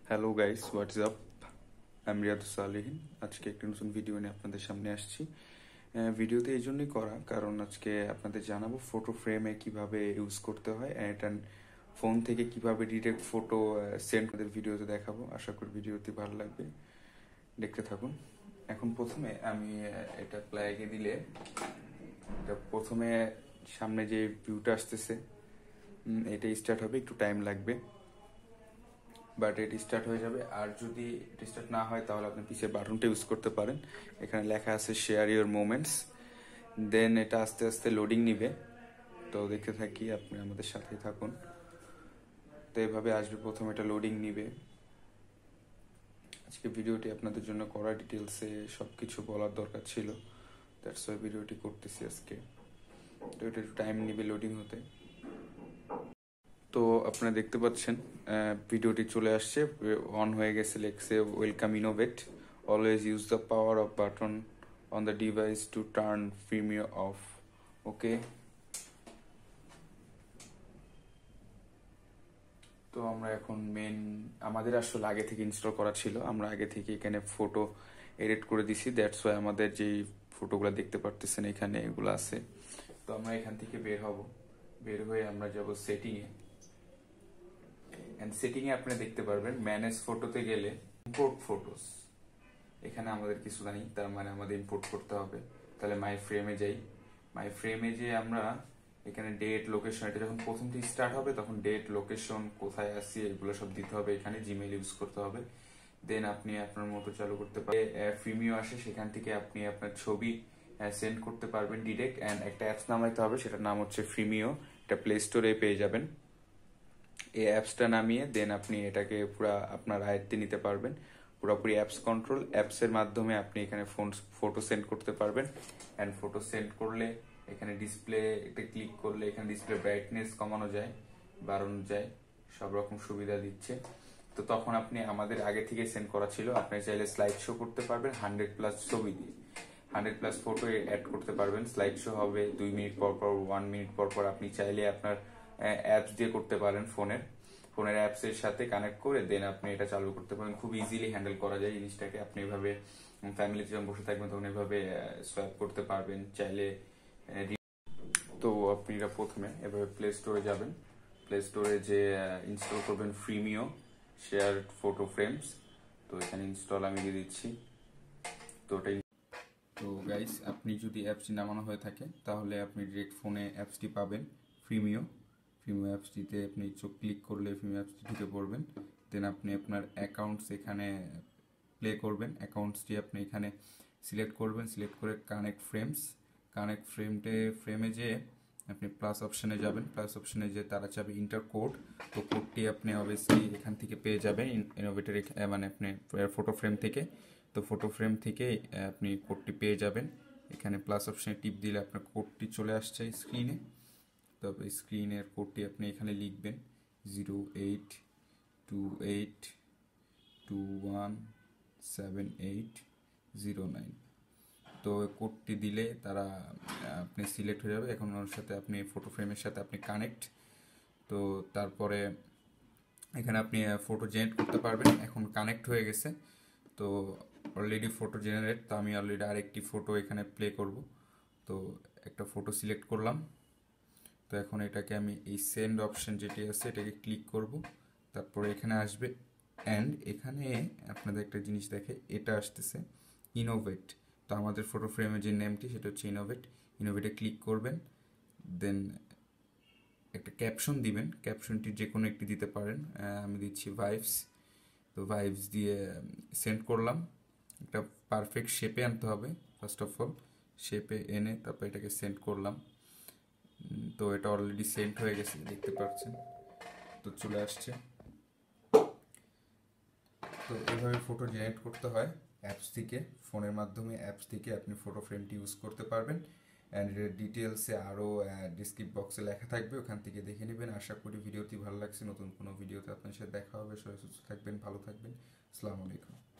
Hello guys, what's up? আমি রিয়াদুস সালেহিন। আজকে একটা নতুন ভিডিও নিয়ে আপনাদের সামনে আসছি। ভিডিওতে এই জন্যই করা কারণ আজকে আপনাদের জানাবো ফটো ফ্রেমে কিভাবে ইউজ করতে হয়, এটা ফোন থেকে কিভাবে ডিরেক্ট ফটো সেন্ড করে ভিডিওতে দেখাবো। আশা করি ভিডিওটি ভালো লাগবে, দেখতে থাকুন। এখন প্রথমে আমি এটা প্লাগে দিলে এটা প্রথমে সামনে যে ভিউটা আসতেছে এটা স্টার্ট হবে, একটু টাইম লাগবে, বাট এটি স্টার্ট হয়ে যাবে। আর যদি এটি স্টার্ট না হয় তাহলে আপনি পিছের বাটনটা ইউজ করতে পারেন। এখানে লেখা আছে শেয়ার ইউর মোমেন্টস। দেন এটা আস্তে আস্তে লোডিং নিবে, তো দেখতে থাকি, আপনি আমাদের সাথেই থাকুন। তো এভাবে আসবে, প্রথমে এটা লোডিং নিবে। আজকে ভিডিওটি আপনাদের জন্য করা, ডিটেলসে সব কিছু বলার দরকার ছিল, দ্যাটস ওয়াই ভিডিওটি করতেছি আজকে। তো এটা একটু টাইম নিবে লোডিং হতে। তো আপনারা দেখতে পাচ্ছেন ভিডিওটি চলে আসছে, অন হয়ে গেছে, লেখছে welcome innovate, always use the power of button on the device to turn premier off. Okay, তো আমরা এখন আমাদের আসলে আগে থেকে ইনস্টল করা ছিল, আমরা আগে থেকে এখানে ফটো এডিট করে দিছি, দ্যাটস ওয়াই আমাদের যেই ফটোগুলো দেখতে পারতেছেন এখানে এগুলো আছে। তো আমরা এখান থেকে বের হব, বের হয়ে আমরা যাব সেটিংয়ে। সেটিংয়ে আপনি দেখতে পারবেন ম্যানেজ ফটোতে গেলে ইম্পোর্ট ফটোস, এখানে আমাদের কিছু নাই, তার মানে আমাদের ইম্পোর্ট করতে হবে। তাহলে মাই ফ্রেমে যাই, মাই ফ্রেমে যে আমরা এখানে ডেট লোকেশন, এটা যখন প্রথম থেকে স্টার্ট হবে তখন ডেট লোকেশন কোথায় আসি এগুলো সব দিতে হবে, এখানে জিমেইল ইউজ করতে হবে। দেন আপনি আপনার মতো চালু করতে পারেন। ফ্রিমিও আসে, সেখান থেকে আপনি আপনার ছবি সেন্ড করতে পারবেন ডিরেক্ট। অ্যান্ড একটা অ্যাপস নামাইতে হবে, সেটার নাম হচ্ছে ফ্রিমিও, এটা প্লে স্টোরে পেয়ে যাবেন। এই অ্যাপসটা নামিয়ে দেন আপনি এটাকে পুরো আপনার আয়ত্তে নিতে পারবেন, পুরোপুরি অ্যাপস কন্ট্রোল। অ্যাপসের মাধ্যমে আপনি এখানে ফটো সেন্ড করতে পারবেন। অ্যান্ড ফটো সেন্ড করলে এখানে ডিসপ্লে এটা ক্লিক করলে এখানে ডিসপ্লে ব্রাইটনেস কমানো যায়, বাড়ানো যায়, সব রকম সুবিধা দিচ্ছে। তো তখন আপনি আমাদের আগে থেকে সেন্ড করা ছিল, আপনি চাইলে স্লাইড শো করতে পারবেন 100+ ছবি দিয়ে, 100+ ফটো অ্যাড করতে পারবেন। স্লাইড শো হবে 2 মিনিট পর পর, 1 মিনিট পর পর। আপনি চাইলে আপনার অ্যাপস দিয়ে করতে পারেন, ফোনের অ্যাপস এর সাথে কানেক্ট করে দেন আপনি এটা চালু করতে পারেন। খুব ইজিলি হ্যান্ডেল করা যায় জিনিসটাকে। আপনি এভাবে ফ্যামিলিতে যখন বসে থাকবেন তখন এভাবে সোয়াইপ করতে পারবেন চাইলে। তো আপনি এটা প্রথমে এভাবে প্লে স্টোরে যাবেন, প্লে স্টোরে যে ইনস্টল করবেন ফ্রিমিও শেয়ার ফটো ফ্রেমস। তো এখানে ইনস্টল আমি দিয়ে দিচ্ছি। তো ওটাই। তো গাইস, আপনি যদি অ্যাপসটি নামানো হয়ে থাকে তাহলে আপনি ডিরেক্ট ফোনে অ্যাপসটি পাবেন, ফ্রিমিও অ্যাপসটিতে আপনি চোখ ক্লিক করলে ফ্রিমিও অ্যাপসটি ঢুকে পড়বেন। দেন আপনি আপনার অ্যাকাউন্টস এখানে প্লে করবেন, অ্যাকাউন্টসটি আপনি এখানে সিলেক্ট করবেন, সিলেক্ট করে কানেক্ট ফ্রেমে যেয়ে আপনি প্লাস অপশানে যাবেন, প্লাস অপশানে যে তারা চাবে ইন্টার কোড, তো কোডটি আপনি অবভিয়াসলি এখান থেকে পেয়ে যাবেন ইনোভেটের, মানে আপনি ফটো ফ্রেম থেকে। তো ফটো ফ্রেম থেকে আপনি কোডটি পেয়ে যাবেন, এখানে প্লাস অপশানে টিপ দিলে আপনার কোডটি চলে আসছে স্ক্রিনে। তবে স্ক্রিনের কোডটি আপনি এখানে লিখবেন 0828217809। তো কোডটি দিলে তারা আপনি সিলেক্ট হয়ে যাবে, এখন ওর সাথে আপনি ফটো ফ্রেমের সাথে আপনি কানেক্ট। তো তারপরে এখানে আপনি ফটো জেনারেট করতে পারবেন, এখন কানেক্ট হয়ে গেছে। তো অলরেডি ফটো জেনারেট, তো আমি অলরেডি আরেকটি ফটো এখানে প্লে করব। তো একটা ফটো সিলেক্ট করলাম। তো এখন এটাকে আমি এই সেন্ড অপশন যেটি আছে এটাকে ক্লিক করব, তারপরে এখানে আসবে অ্যান্ড এখানে আপনাদের একটা জিনিস দেখে এটা আসতেছে ইনোভেট। তো আমাদের ফটো ফ্রেমের যে নেমটি সেটা হচ্ছে ইনোভেটে ক্লিক করবেন। দেন একটা ক্যাপশন দিবেন, ক্যাপশনটি যে কোনো একটি দিতে পারেন, আমি দিচ্ছি ভাইবস। তো ভাইবস দিয়ে সেন্ড করলাম। একটা পারফেক্ট শেপে আনতে হবে, ফার্স্ট অফ অল শেপে এনে তারপর এটাকে সেন্ড করলাম। তো এটা অলরেডি সেন্ড হয়ে গেছে, দেখতে পাচ্ছেন, তো চলে আসছে। তো এইভাবে ফটো জেনারেট করতে হয় অ্যাপস থেকে, ফোনের মাধ্যমে অ্যাপস থেকে আপনি ফটো ফ্রেমটি ইউজ করতে পারবেন। অ্যান্ড এর ডিটেলসে আরও ডিসক্রিপ বক্সে লেখা থাকবে, ওখান থেকে দেখে নেবেন। আশা করি ভিডিওটি ভালো লাগছে। নতুন কোনো ভিডিওতে আপনার সাথে দেখা হবে। সবাই সুস্থ থাকবেন, ভালো থাকবেন। আসসালামু আলাইকুম।